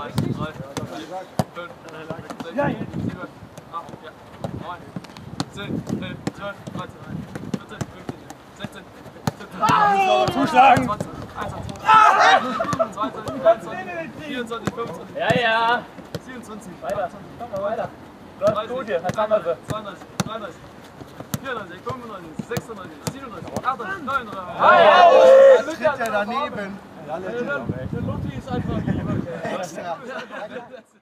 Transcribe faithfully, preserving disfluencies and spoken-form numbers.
drei, vier, fünf, sechs, sieben, acht, neun, zehn, elf, zwölf, dreizehn, vierzehn, fünfzehn, sechzehn, siebzehn, Zuschlagen! zwanzig, einundzwanzig, zweiundzwanzig, dreiundzwanzig, vierundzwanzig, fünfundzwanzig, Ja, ja. siebenundzwanzig, Weiter. Komm mal weiter. Läuft gut hier. Jetzt haben wir sie. zweiunddreißig, dreiunddreißig, vierunddreißig, fünfundneunzig, sechsundneunzig, siebenundneunzig, achtundneunzig, neunundneunzig. Er tritt ja daneben. Der Lutti ist einfach Extra.